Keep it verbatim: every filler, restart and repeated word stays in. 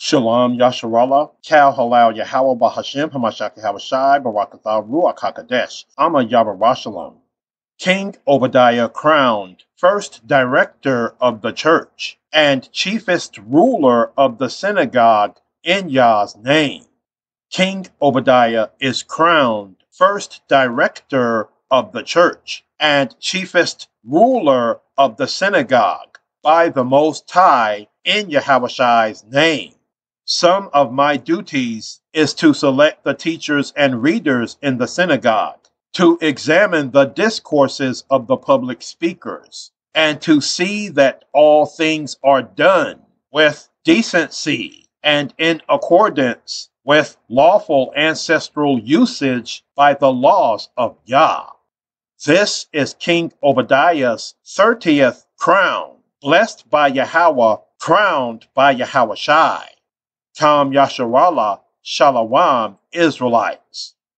Shalom Yasharallah, Kal Halal Yahweh Bahashim, Hamashak Hawashai, Barakatah Ruach HaKadesh, Amma Yabarashalam. King Obadyah crowned, first director of the church, and chiefest ruler of the synagogue in Yah's name. King Obadyah is crowned, first director of the church, and chiefest ruler of the synagogue by the Most High in Yahushai's name. Some of my duties is to select the teachers and readers in the synagogue, to examine the discourses of the public speakers, and to see that all things are done with decency and in accordance with lawful ancestral usage by the laws of Yah. This is King Obadyah's thirtieth crown, blessed by Yahweh, crowned by Yahushai. Tam Yasharallah, Shalom, Israelites.